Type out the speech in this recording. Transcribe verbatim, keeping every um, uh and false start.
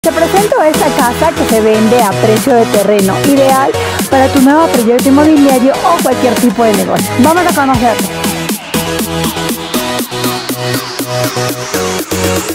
Te presento esta casa que se vende a precio de terreno, ideal para tu nuevo proyecto inmobiliario o cualquier tipo de negocio. Vamos a conocerlo.